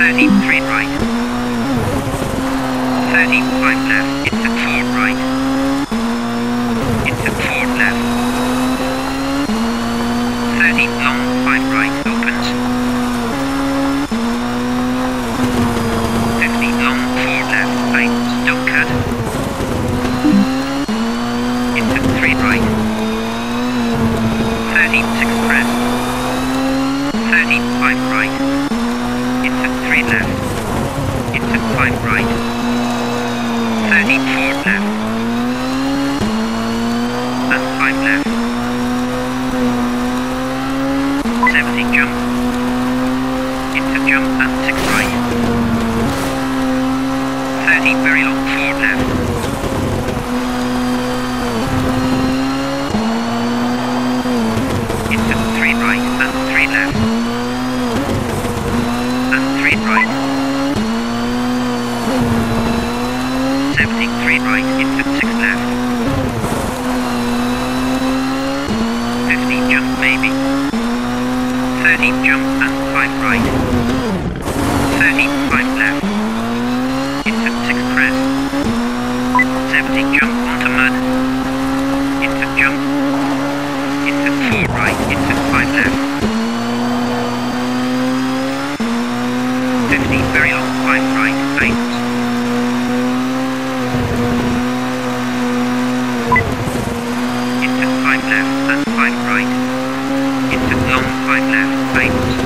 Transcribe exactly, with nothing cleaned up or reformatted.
thirty, three right. thirty, five left, into four right. Into four left. thirty, long, five right, opens. fifty, long, four left, tightens, don't cut. Into three right. thirty, six crest. thirty, five right. Into three left. Into five right. thirty, four left. And five left. seventy, jump. Into jump and six right. thirty, very long, four left. Into three right and three left. And three right. seventy, three right into six left. fifty, jump maybe. thirty, jump and five right. thirty, five left. Into six crest. seventy, jump onto mud. Into jump. Into four right, into five left. fifty, very long, five right, tightens. Into five left and five right. Into long, five left, tightens.